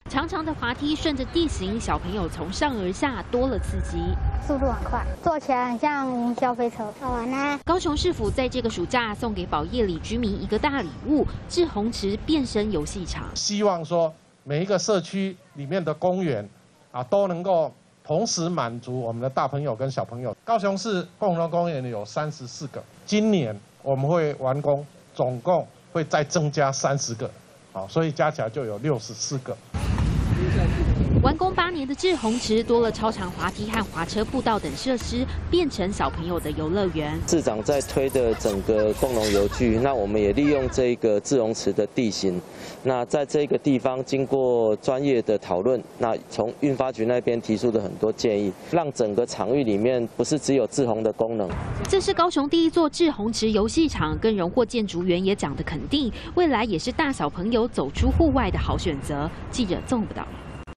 长长的滑梯顺着地形，小朋友从上而下，多了刺激。 速度很快，坐起来很像云霄飞车，好玩啊！ 高雄市府在这个暑假送给宝业里居民一个大礼物——志宏池变身游戏场。 希望说每一个社区里面的公园都能够同时满足我们的大朋友跟小朋友。高雄市共同公园有34个，今年我们会完工，总共会再增加30个，所以加起来就有64个。 完工8年的志宏池多了超长滑梯和滑车步道等设施，变成小朋友的游乐园。 市长在推的整个共融游具，那我们也利用这个志宏池的地形，那在这个地方经过专业的讨论，那从运发局那边提出的很多建议，让整个场域里面不是只有志宏的功能。 这是高雄第一座志宏池游戏场，更荣获建筑员也奖的肯定，未来也是大小朋友走出户外的好选择。记者综合报道。